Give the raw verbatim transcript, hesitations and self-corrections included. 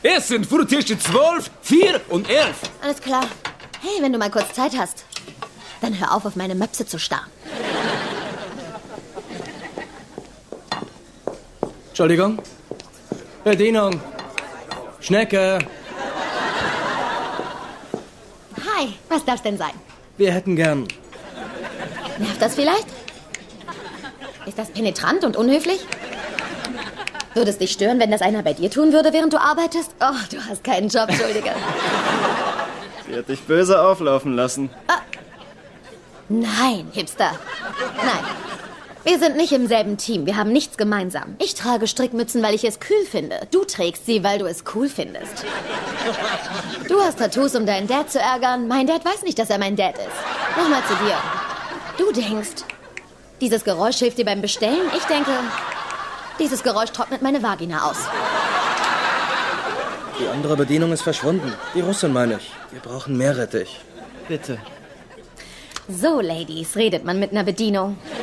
Es sind vor zwischen zwölf, vier und elf. Alles klar. Hey, wenn du mal kurz Zeit hast, dann hör auf, auf meine Möpse zu starren. Entschuldigung. Bedienung. Schnecke. Hi, was darf's denn sein? Wir hätten gern... Nervt das vielleicht? Ist das penetrant und unhöflich? Würde es dich stören, wenn das einer bei dir tun würde, während du arbeitest? Oh, du hast keinen Job, Entschuldige. Sie hat dich böse auflaufen lassen. Ah. Nein, Hipster. Nein. Wir sind nicht im selben Team. Wir haben nichts gemeinsam. Ich trage Strickmützen, weil ich es kühl finde. Du trägst sie, weil du es cool findest. Du hast Tattoos, um deinen Dad zu ärgern. Mein Dad weiß nicht, dass er mein Dad ist. Nochmal zu dir. Du denkst, dieses Geräusch hilft dir beim Bestellen? Ich denke, dieses Geräusch trocknet meine Vagina aus. Die andere Bedienung ist verschwunden. Die Russin, meine ich. Wir brauchen mehr Rettich. Bitte. So, Ladies, redet man mit einer Bedienung.